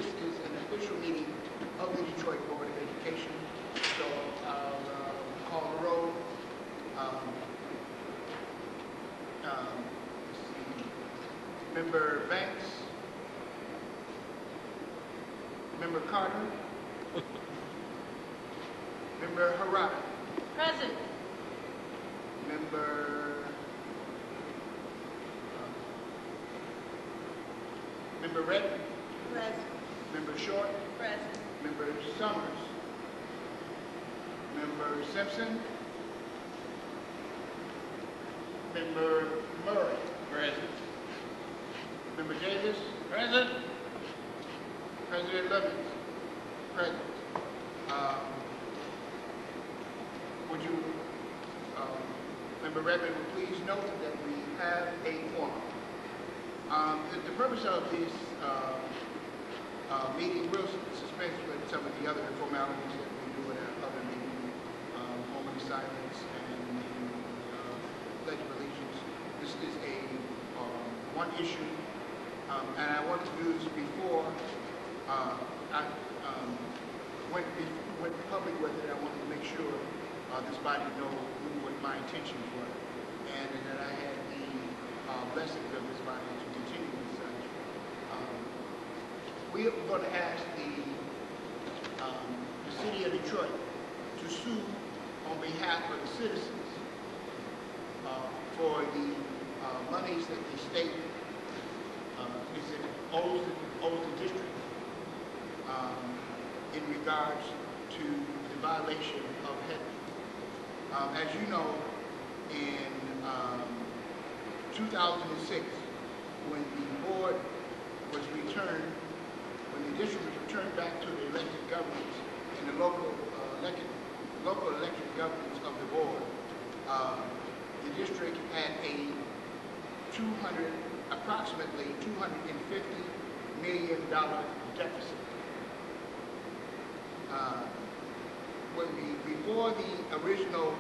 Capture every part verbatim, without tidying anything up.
this is an official meeting of the Detroit Board of Education. So I'll uh, call the roll. Um, um, let's see. Member Banks. Member Carter. Member Harada. Present. Member uh, Member Redmond. Present. Member Short. Present. Member Summers. Member Simpson. Member Murray. Present. Member Davis. Present. President Lemmons. Present. Um, would you, um, Member Redmond, would please note that we have a quorum. Um, the, the purpose of this uh, uh, meeting will dispense with some of the other formalities that we do in our other meetings, um, moment of silence and the uh, pledge of allegiance. This is a um, one issue, um, and I wanted to do this before uh, I um, went, be, went public with it. I wanted to make sure uh, this body know what my intentions were, and, and that I had the uh, blessings of this body to continue with such. Um, we are going to ask the, um, the city of Detroit to sue on behalf of the citizens uh, for the uh, monies that the state uh, is it owes, owes the district um, in regards to the violation of Henry. Um, as you know, in um, two thousand six, when the board was returned, when the district was returned back to the elected governments and the local uh, elected, local elected governments of the board, uh, the district had a two hundred, approximately two hundred fifty million dollar deficit. Uh, when we, before the original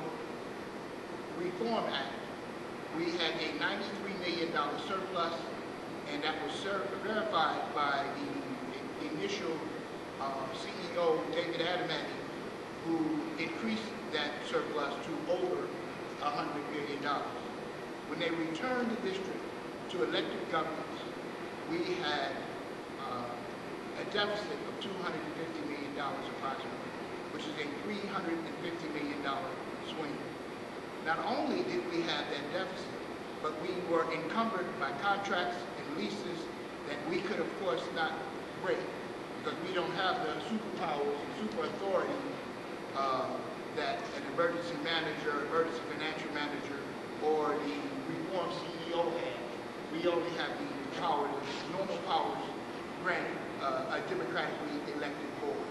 Reform Act, we had a ninety-three million dollar surplus, and that was verified by the, the initial uh, C E O, David Adamani, who increased that surplus to over one hundred million dollars. When they returned the district to elected governments, we had uh, a deficit of two hundred fifty million dollars approximately, which is a three hundred fifty million dollar swing. Not only did we have that deficit, but we were encumbered by contracts and leases that we could, of course, not break because we don't have the superpowers and super authority uh, that an emergency manager, emergency financial manager, or the reform C E O had. We only have the powers, normal powers granted uh, a democratically elected board.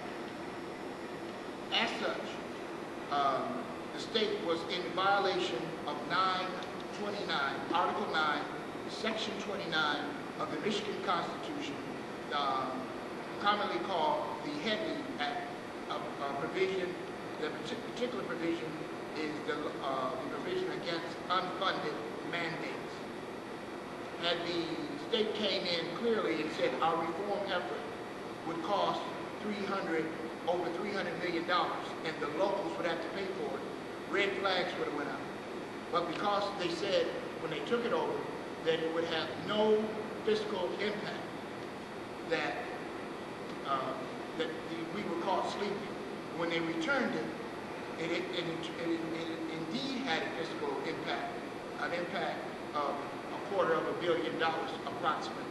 As such, um, the state was in violation of nine twenty-nine, Article nine, Section twenty-nine of the Michigan Constitution, um, commonly called the Henry Act, a, a provision. The particular provision is the, uh, the provision against unfunded mandates. Had the state came in clearly and said our reform effort would cost three hundred, over three hundred million dollars, and the locals would have to pay for it, red flags would have went up. But because they said when they took it over that it would have no fiscal impact, that uh, that the, we were caught sleeping. When they returned it, it, it, it, it, it, it indeed had a fiscal impact, an impact of a quarter of a billion dollars approximately.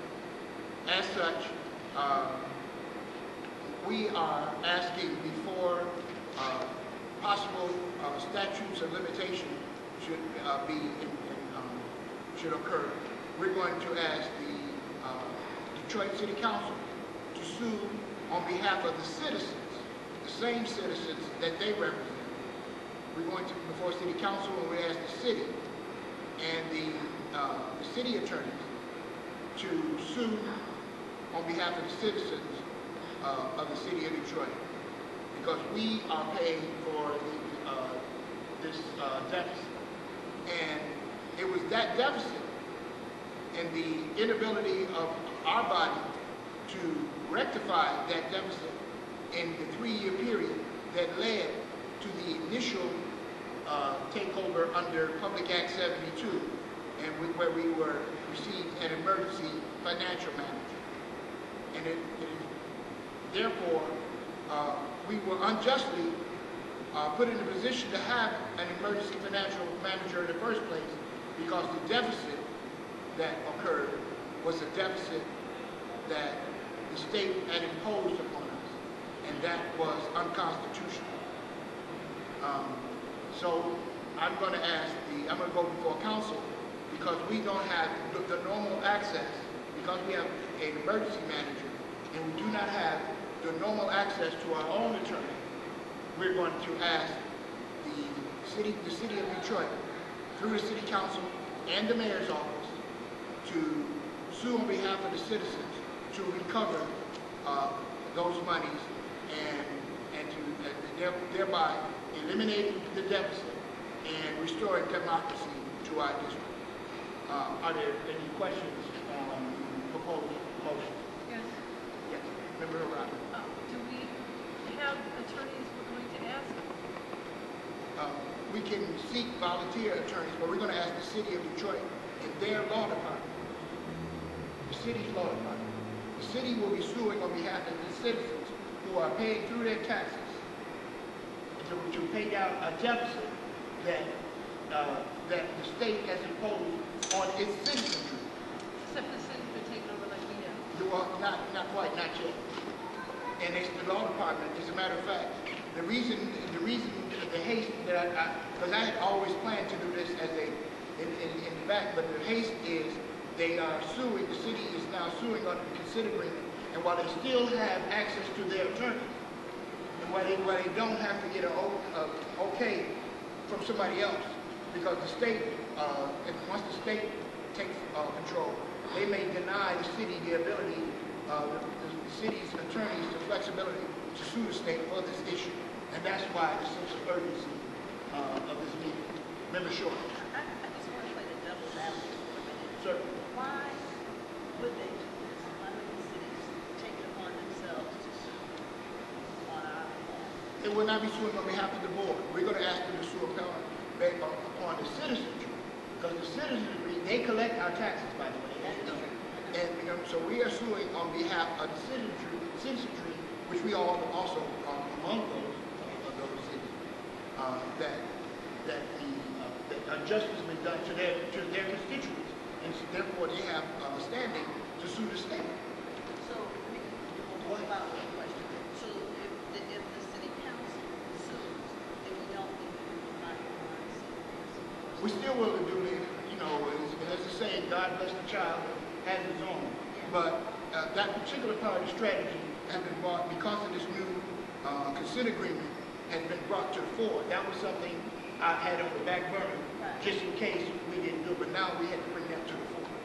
As such, uh, we are asking before uh, possible uh, statutes of limitation should uh, be in, in, um, should occur. We're going to ask the uh, Detroit City Council to sue on behalf of the citizens, the same citizens that they represent. We're going to before City Council and we ask the city and the, uh, the city attorneys to sue on behalf of the citizens uh, of the city of Detroit, because we are paying for the, uh, this uh, deficit. And it was that deficit and the inability of our body to rectify that deficit in the three-year period that led to the initial uh, takeover under Public Act seventy-two, and we, where we were received an emergency financial manager. And it, it is, therefore, uh, we were unjustly uh, put in a position to have an emergency financial manager in the first place, because the deficit that occurred was a deficit that the state had imposed upon us, and that was unconstitutional. Um, so I'm going to ask the, I'm going to go before council, because we don't have the, the normal access, because we have an emergency manager, and we do not have the normal access to our own attorney. We're going to ask the city, the city of Detroit, through the city council and the mayor's office, to sue on behalf of the citizens to recover uh, those monies and and to uh, thereby eliminating the deficit and restoring democracy to our district. Uh, are there any questions on the proposed motion? Yes. Yes. Member O'Reilly. Uh, do we have attorneys we're going to ask? Uh, we can seek volunteer attorneys, but we're going to ask the city of Detroit and their law department. The city's law department. The city will be suing on behalf of the citizens who are paying through their taxes to, to pay down a deficit that uh, that the state has imposed on its citizenry. Except the city's been taken over like we have. Well, not not quite, not yet. And it's the law department. As a matter of fact, the reason the reason the haste that I, because I, I had always planned to do this as a in, in, in the back, but the haste is they are suing. The city is now suing under the consent agreement, and while they still have access to their attorney, and while they while they don't have to get an uh, okay from somebody else, because the state, uh, and once the state takes uh, control, they may deny the city the ability, uh, the, the city's attorneys, the flexibility to sue the state for this issue, and that's why the sense of urgency uh, of this meeting. Member Short. I, I just want to play the devil's advocate for a minute. Certainly. Why would they do this? Why would the cities take it upon themselves to sue on our behalf? They will not be suing on behalf of the board. We're going to ask them to sue upon, upon the citizenry, because the citizenry, they collect our taxes, by the way. And you know, so we are suing on behalf of the citizenry, citizenry which we all also are among those uh, of those cities, uh, that that the uh, that injustice has been done to their to their constituents, and so therefore they have uh, standing to sue the state. So, what about one question? So, if the, if the city council sues, then we don't need to do the nine-one-one city. We still will do it, you know, as, as the saying, God bless the child has his own. But uh, that particular part of the strategy has been brought, because of this new uh, consent agreement, has been brought to the fore. That was something I had on the back burner, Right. just in case we didn't do it. But now we had to bring that to the fore.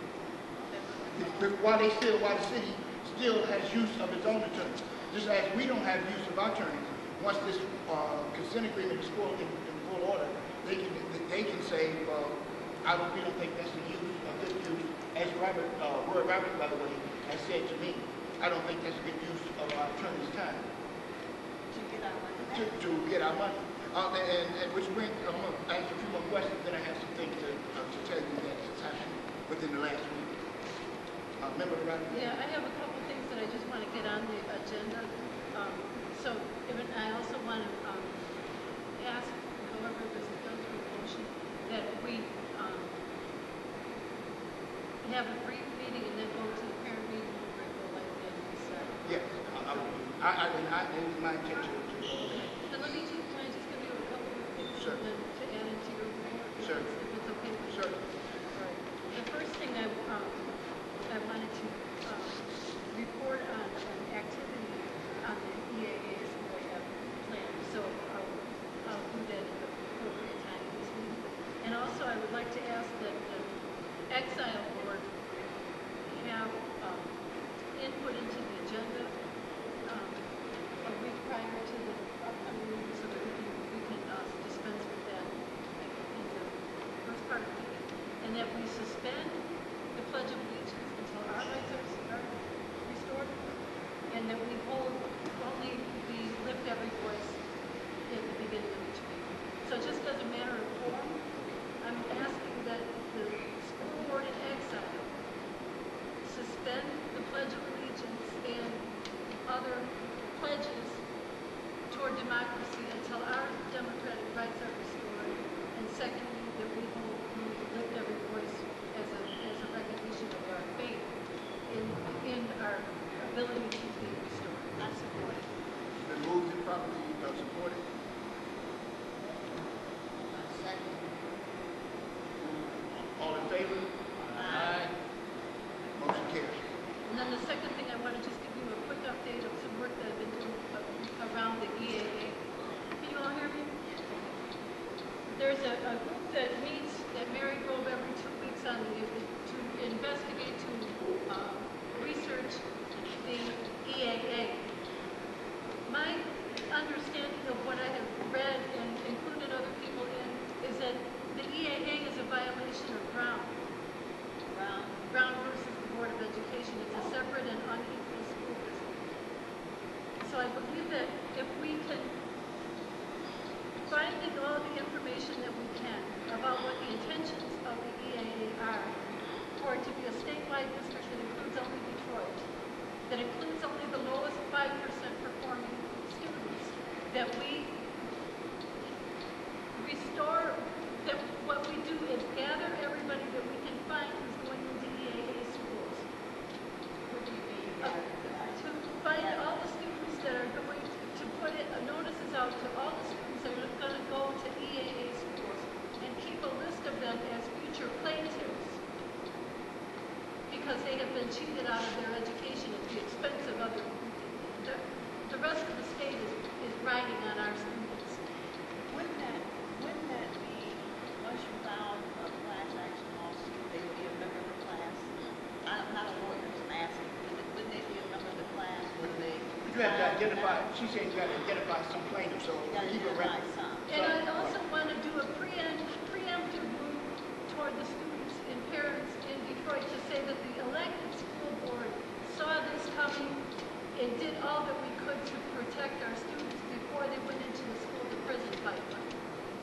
But while they still, while the city still has use of its own attorneys, just as we don't have use of our attorneys, once this uh, consent agreement is full in, in full order, they can they can say, well, I don't, we don't think that's the use of good use. As Robert, uh, Roy Robert, by the way, has said to me, I don't think that's a good use of our attorney's time To get our money back. to, to get our money. Uh, and, and which brings, I'm going to ask a few more questions, then I have some things to, uh, to tell you that has happened within the last week. Uh, Member Robert? Yeah, I have a couple things that I just want to get on the agenda. Um, so, even, I also want to um, ask, however this is done through motion, that we um, have a brief meeting and then go to the parent meeting where we go like that and decide. Yes, I, I, I, I, I, it was my intention to go there. Then let me just, can I just give you a couple of things Sure. to, to add into your report? if Sure. it's- If it's okay with you? Sure. All right. The first thing I, um, I wanted to, um, report on an activity on the E A A's that I have planned, so I'll, I'll do that at the appropriate time this week. And also, I would like to ask that the Exile Board have, um, input into the agenda, um, a week prior to the upcoming meeting, so that we can, we can, uh, dispense with that in the first part of the meeting. And that we suspend the Pledge of Allegiance until our rights are, are restored. and that we hold only the lift every voice at the beginning of each meeting. So just as a matter of form, I'm asking that the school board in exile suspend the Pledge of Allegiance and other pledges toward democracy until our democratic rights are restored. And secondly, that we hold we lift every voice as a, as a recognition of our faith in, in our ability to be restored. I support it. It's been moved and properly uh, supported. Second. All in favor? Aye. Motion carries. And then the second thing, I want to just give you a quick update of some work that I've been doing uh, around the E A A. Can you all hear me? There's a, a group that meets at Mary Grove every two weeks on the, to investigate, to uh, research the E A A. My understanding of what I have read and included other people in is that the E A A is a violation of Brown. Brown. Brown versus the Board of Education. It's a separate and unequal school district. So I believe that if we can finding all the information that we can about what the intentions of the E A A are, for it to be a statewide district that includes only Detroit, that includes only the lowest five percent performing students, that we restore, that what we do is gather everybody that we can find who's going into E A A schools. What do you mean? Uh, to find all the students that are going to, to put it, uh, notices out to all the students that are going to go to E A A schools and keep a list of them as future plaintiffs because they have been cheated out of their education at the expense of other. The, the rest of the state is, is riding on our students. Wouldn't that, wouldn't that be, once you filed a class action lawsuit, they would be a member of the class? I'm not a lawyer, so I'm asking, wouldn't wouldn't they be a member of the class? Would they? You have to identify, she said you got to identify some plaintiff, so You gotta keep it identify right. some. And I also want to do a preempt, preemptive move toward the students and parents in Detroit to say that the elected school board saw this coming and did all that we could to protect our students before they went into the school to prison pipeline.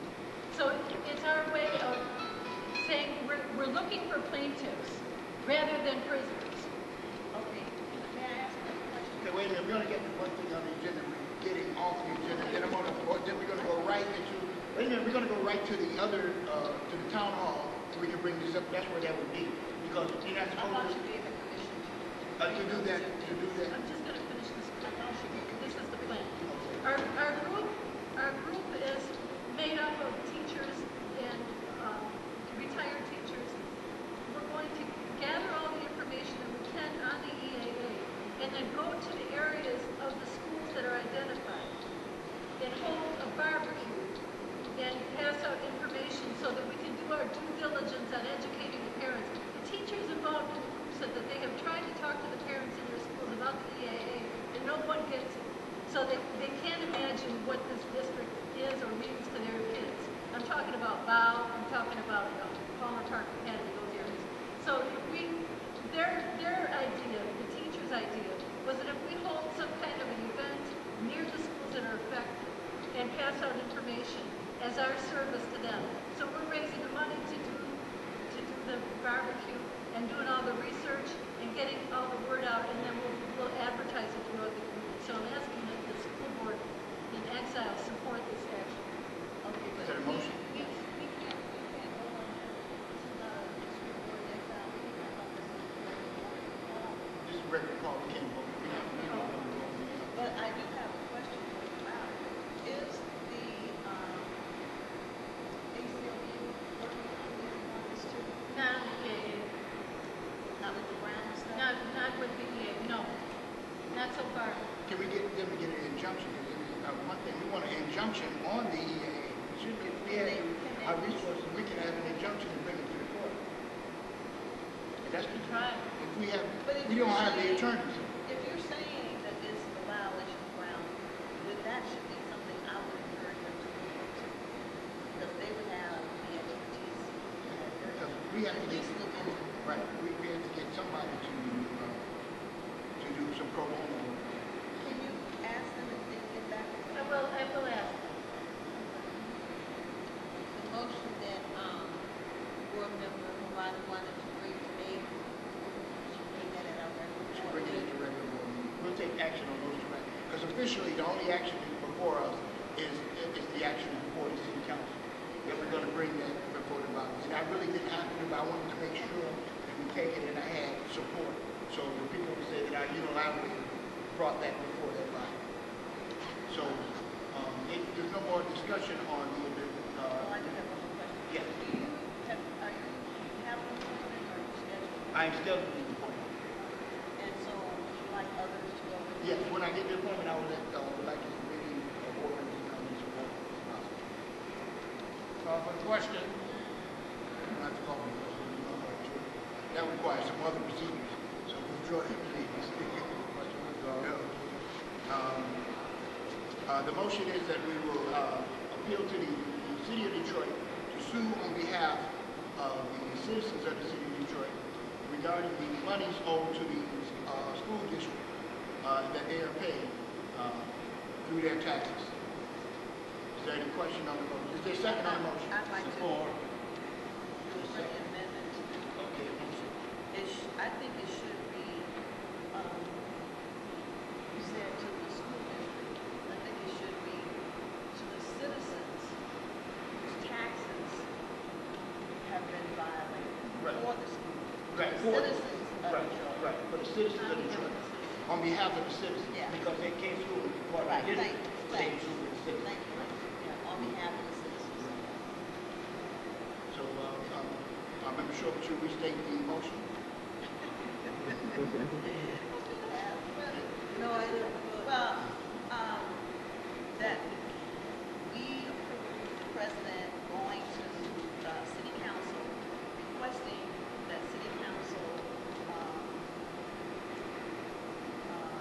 So it- it's our way of saying we're, we're looking for plaintiffs rather than prisoners. Okay, may I ask a question? Okay, wait a minute, we're gonna get the one thing on the agenda, we're getting off the agenda, then I'm gonna, or then we're gonna go right into, wait a minute, we're gonna go right to the other, uh, to the town hall, so we can bring this up, that's where that would be, because you're not I thought supposed you to, gave the permission to. uh, to do that, to do that. I'm just gonna finish this. This is the plan. Our, our group, our group is made up of teachers and, um, retired teachers. We're going to gather all the information that we can on the E A A and then go to the areas of the schools that are identified and hold a barbecue and pass out information so that we can do our due diligence on educating the parents. The teachers involved in the group said that they have tried to talk to the parents in their schools about the E A A and no one gets it. So they, they can't imagine what this district is or means to their kids. I'm talking about Bow, I'm talking about uh, Palmer Park Academy, those areas. So if we, their, their idea, the teacher's idea, was that if we hold some kind of an event near the schools that are affected and pass out information as our service to them. So we're raising the money to do, to do the barbecue and doing all the research and getting all the word out, and then we'll, we'll advertise it throughout the community. So I'm asking that the school board in exile support this action. Okay, but Is there a we, motion? we, we can't, we can't vote on that. This is not a school board exile meeting. I thought this was a regular call. This is regular call, we can't vote, we have, we don't vote. But I do have a question for you about it. Is the, um, A C L U working on this, on this too? Not the E A A, Not with the Brown stuff? not, not with the E A A, no, not so far. Can we get them to get an injunction? Because, uh, one thing, we want an injunction on the E A A. Should we, we have our resources, we can have an injunction and bring it to the court. And that's the Right. If we have, But if we you're don't have the saying- attorneys. If you're saying that this is a violation of Brown, then that should be something I would encourage them to look into. Because they would have the expertise, Because we have at to least get, look into it. right, we, we have to get somebody to, uh, to do some pro bono work. one that you bring to me, should bring that at our regular Should board bring it meeting. into regular board meeting. We'll take action on those two, because officially, the only action before us is, is the action before the city council. That we're gonna bring that before the body. And I really didn't have to, but I wanted to make sure that we take it and I had support. So the people who say that I unilaterally brought that before that body. So, um, if there's no more discussion on the, Oh, uh, I do have one more question. yes. Do you have, are you, have an appointment or are you scheduled? I am still doing the appointment. And so would you like others to go with you? Yes, when I get the appointment, I would let, uh, would like the committee of board members to come and support if possible. Call for the question. You don't have to call me, because we don't know what you're- that requires some other procedures, so withdraw that, please. Question withdrawn. Um, uh, the motion is that we will, uh, appeal to the, the city of Detroit to sue on behalf of the citizens of the city of Detroit regarding the monies owed to the, uh, school district, uh, that they are paid, uh, through their taxes. Is there any question on the motion? Is there a second on the motion? I'd like to Support. do a friendly amendment. Okay, motion. It sh, I think it should be, um, you said to the school district, I think it should be to the citizens whose taxes have been violated Right. for the school. Right, The for- Citizens of Right, Detroit. right, for the citizens of Detroit, on behalf of the citizens, Yeah. because they came through with the part Right, of the thank district, you, they thank came you. through with the citizens. Thank you, yeah, on behalf of the citizens. So, uh, um, uh, Member Short, would you restate the motion? No, I didn't. Well, um, that we approve the president going to, uh, city council, requesting that city council, um, uh,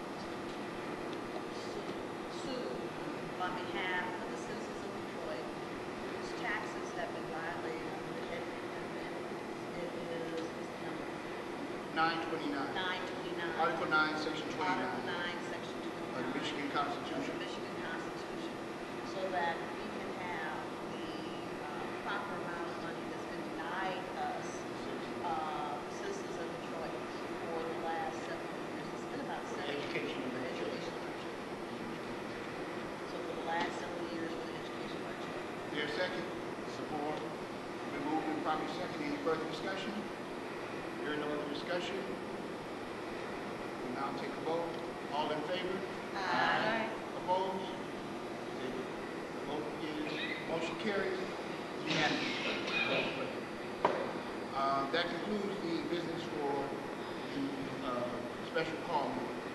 sue, sue on behalf of the citizens of Detroit whose taxes have been violated under the Ed- amendment. It is, what's the number? Nine twenty-nine. Nine twenty-nine. Article nine, section Article twenty-nine nine, section of the twenty-nine. Michigan Of the Constitution. Michigan Constitution, so that we can have the uh, proper amount of money that's been denied us, uh, citizens of Detroit, for the last several years. It's been about seven. Education of the children. Education of our children. So for the last several years, for the education of our children. Is there a second? Support. Been moved and properly second. Any further discussion? Hearing no other discussion, we'll now take a vote. All in favor? Aye. Opposed? The vote is, motion carries unanimously. Uh, that concludes the business for the, uh, special call meeting.